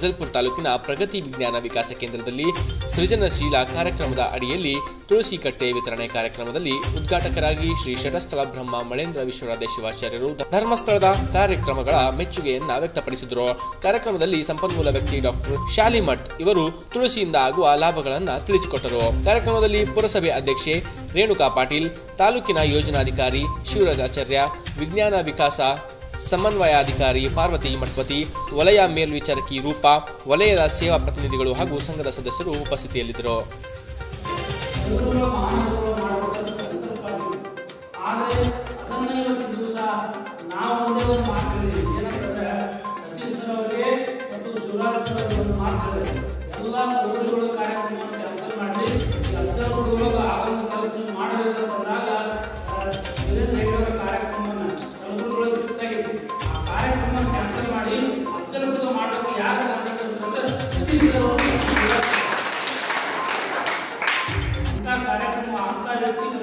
ಅಫಜಲ್ಪುರ ತಾಲೂಕಿನ ಪ್ರಗತಿ ವಿಜ್ಞಾನ ವಿಕಾಸ ಕೇಂದ್ರದಲ್ಲಿ ಸೃಜನಶೀಲ ಕಾರ್ಯಕ್ರಮದ ಅಡಿಯಲ್ಲಿ ತುಳಸಿ ಕಟ್ಟೆ ವಿತರಣೆ ಕಾರ್ಯಕ್ರಮದಲ್ಲಿ ಉದ್ಘಾಟಕರಾಗಿ ಶ್ರೀ ಷಟಸ್ಥಳ ಬ್ರಹ್ಮ ಮಳೇಂದ್ರ ವಿಶ್ವನಾಥ ಶಿವಾಚಾರ್ಯರು ಧರ್ಮಸ್ಥಳದ ಕಾರ್ಯಕ್ರಮಗಳ ಮೆಚ್ಚುಗೆಯನ್ನ ವ್ಯಕ್ತಪಡಿಸಿದರು. ಕಾರ್ಯಕ್ರಮದಲ್ಲಿ ಸಂಪನ್ಮೂಲ ವ್ಯಕ್ತಿ ಡಾಕ್ಟರ್ ಶಾಲಿಮಠ್ ಇವರು ತುಳಸಿಯಿಂದ ಆಗುವ ಲಾಭಗಳನ್ನು ತಿಳಿಸಿಕೊಟ್ಟರು. ಕಾರ್ಯಕ್ರಮದಲ್ಲಿ ಪುರಸಭೆ ಅಧ್ಯಕ್ಷೆ ರೇಣುಕಾ ಪಾಟೀಲ್, ತಾಲೂಕಿನ ಯೋಜನಾಧಿಕಾರಿ ಶಿವರಾಜ್ ಆಚಾರ್ಯ, ವಿಜ್ಞಾನ ವಿಕಾಸ ಸಮನ್ವಯಾಧಿಕಾರಿ ಪಾರ್ವತಿ ಮಠಪತಿ, ವಲಯ ಮೇಲ್ವಿಚಾರಕಿ ರೂಪಾ, ವಲಯದ ಸೇವಾ ಪ್ರತಿನಿಧಿಗಳು ಹಾಗೂ ಸಂಘದ ಸದಸ್ಯರು ಉಪಸ್ಥಿತಿಯಲ್ಲಿದ್ದರು. ಕಾರ್ಯಕ್ರಮ